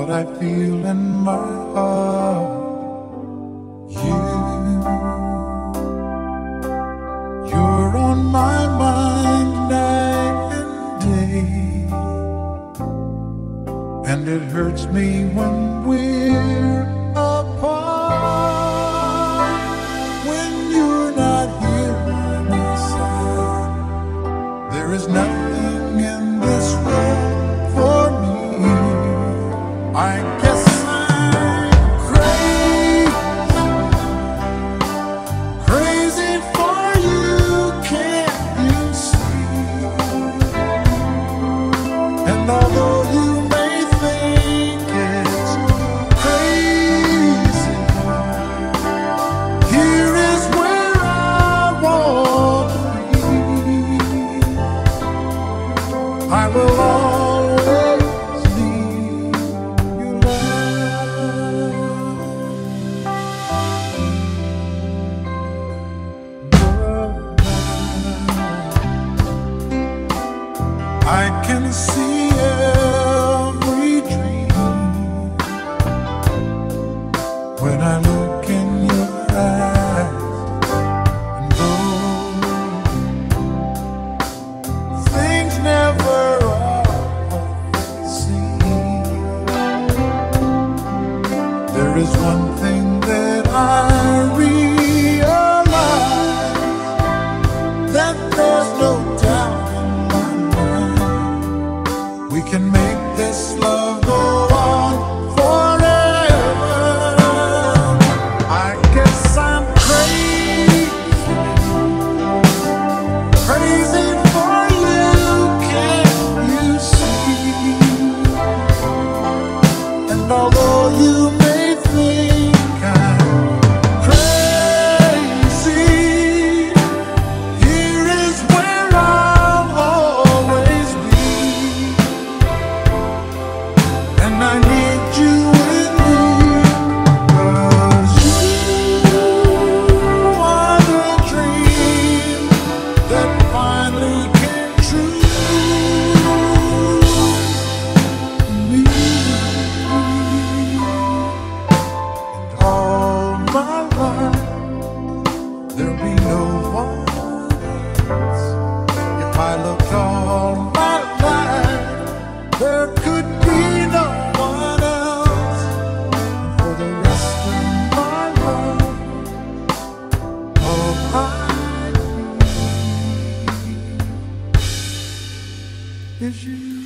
what I feel in my heart. You're on my mind night and day, and it hurts me when we're apart. When you're not here by my side, there is nothing in this world for me. I guess I'm crazy for you, can't you see? And although you may think it's crazy, here is where I want to be. I will always leave you I can see every dream when I look in your eyes, and though things never are the same, there is one thing that I realize, that there's no doubt we can make this love go on forever. I guess I'm crazy for you, can't you see? And although you may think I'm crazy, here is where I'll always be. And I need you with me, 'cause you are the dream that finally came true for me. And all my life there'll be no one else. If I looked all my life, there could be no one else. For the rest of my life, all I need is you.